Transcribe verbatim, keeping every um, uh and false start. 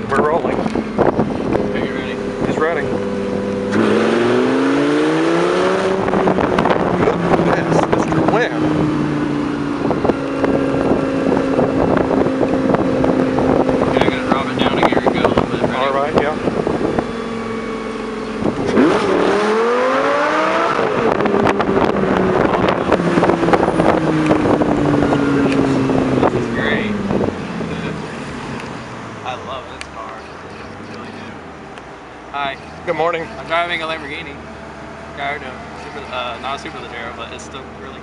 We're rolling. Are you ready? He's ready. Goodness, Mister Wynn. Okay, I'm gonna drop it down a gear and go a little bit. Ready? All right, yeah. This is great. I love this car. I really do. Hi. Good morning. I'm driving a Lamborghini. Gallardo. Super, uh, not a Superleggero, but it's still really